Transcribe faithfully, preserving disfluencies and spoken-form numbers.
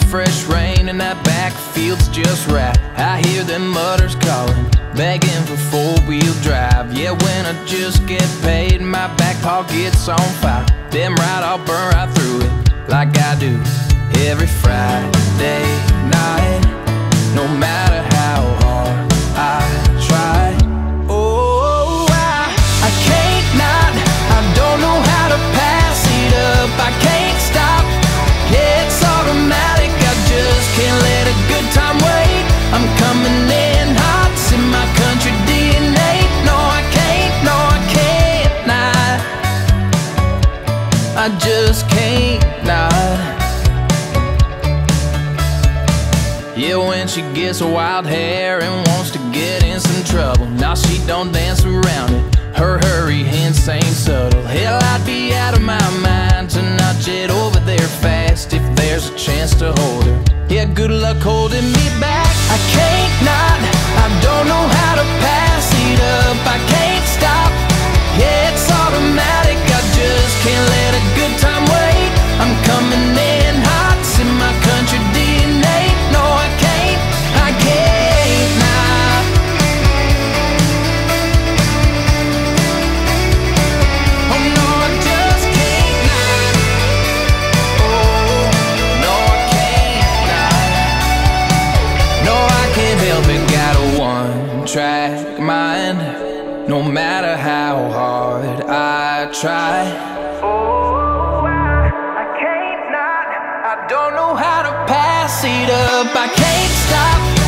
fresh rain and that backfield's just right. I hear them mutters calling, begging for four-wheel drive. Yeah, when I just get paid, my back pocket's on fire. Damn right, I'll burn right through it like I do every Friday night, no matter how hard I try. Oh, I, I can't not, I don't know how to pass it up. I can't stop, yeah, it's automatic. I just can't let a good time wait. I'm coming in hot, it's in my country D N A. No, I can't, no, I can't not, I just can't not. Yeah, when she gets wild hair and wants to get in some trouble, now she don't dance around it, her hurry hints ain't subtle. Hell, I'd be out of my mind to not jet over there fast if there's a chance to hold her. Yeah, good luck holding me back. I can't not, I don't know how to pass it up. I can't stop, yeah, it's automatic. I just can't let a good time wait. I'm coming in hot, it's in my country D N A. No, I can't, I can't not. Oh no, I just can't not. Oh, no, I can't not. No, I can't help it, got a one-track mind, no matter how hard I try. Oh, I, I can't not, I don't know how to pass it up. I can't stop.